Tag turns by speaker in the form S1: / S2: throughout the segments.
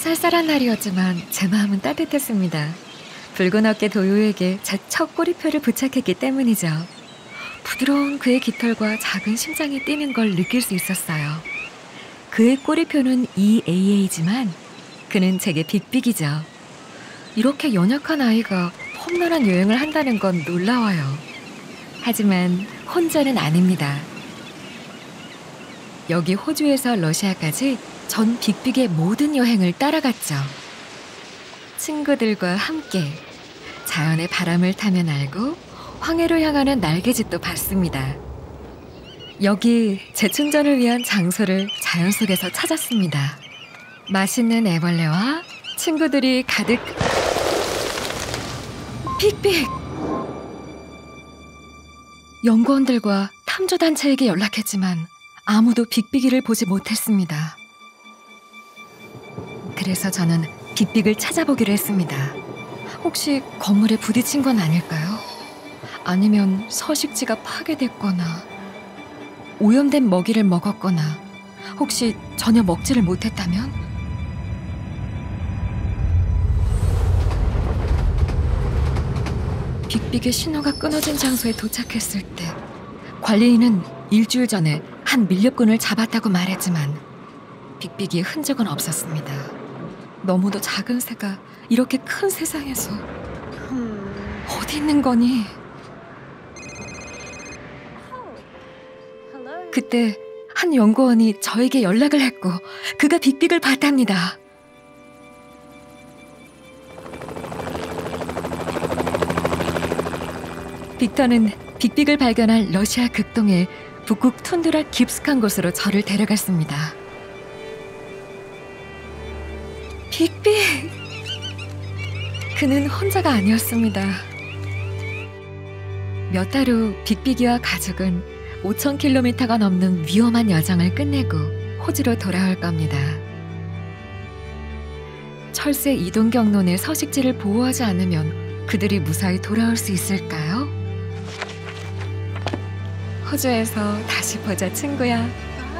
S1: 쌀쌀한 날이었지만 제 마음은 따뜻했습니다. 붉은 어깨 도요에게 제 첫 꼬리표를 부착했기 때문이죠. 부드러운 그의 깃털과 작은 심장이 뛰는 걸 느낄 수 있었어요. 그의 꼬리표는 EAA지만 그는 제게 빅빅이죠. 이렇게 연약한 아이가 험난한 여행을 한다는 건 놀라워요. 하지만 혼자는 아닙니다. 여기 호주에서 러시아까지 전 빅빅의 모든 여행을 따라갔죠. 친구들과 함께 자연의 바람을 타며 날고 황해로 향하는 날개짓도 봤습니다. 여기 재충전을 위한 장소를 자연 속에서 찾았습니다. 맛있는 애벌레와 친구들이 가득. 빅빅! 연구원들과 탐조단체에게 연락했지만 아무도 빅빅이를 보지 못했습니다. 그래서 저는 빅빅을 찾아보기로 했습니다. 혹시 건물에 부딪힌 건 아닐까요? 아니면 서식지가 파괴됐거나 오염된 먹이를 먹었거나 혹시 전혀 먹지를 못했다면? 빅빅의 신호가 끊어진 장소에 도착했을 때 관리인은 일주일 전에 한 밀렵꾼을 잡았다고 말했지만 빅빅이의 흔적은 없었습니다. 너무도 작은 새가 이렇게 큰 세상에서 어디 있는 거니? 그때 한 연구원이 저에게 연락을 했고 그가 빅빅을 봤답니다. 빅터는 빅빅을 발견할 러시아 극동의 북극 툰드라 깊숙한 곳으로 저를 데려갔습니다. 빅빅! 그는 혼자가 아니었습니다. 몇 달 후 빅빅이와 가족은 5,000km가 넘는 위험한 여정을 끝내고 호주로 돌아올 겁니다. 철새 이동 경로내 서식지를 보호하지 않으면 그들이 무사히 돌아올 수 있을까요? 호주에서 다시 보자, 친구야.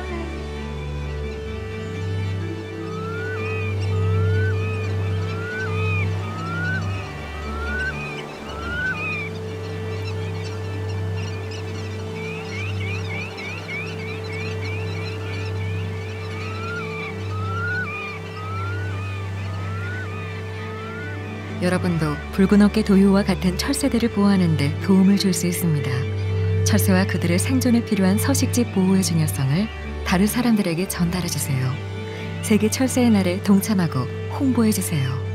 S1: 여러분도 붉은 어깨 도요와 같은 철새들을 보호하는 데 도움을 줄 수 있습니다. 철새와 그들의 생존에 필요한 서식지 보호의 중요성을 다른 사람들에게 전달해주세요. 세계 철새의 날에 동참하고 홍보해주세요.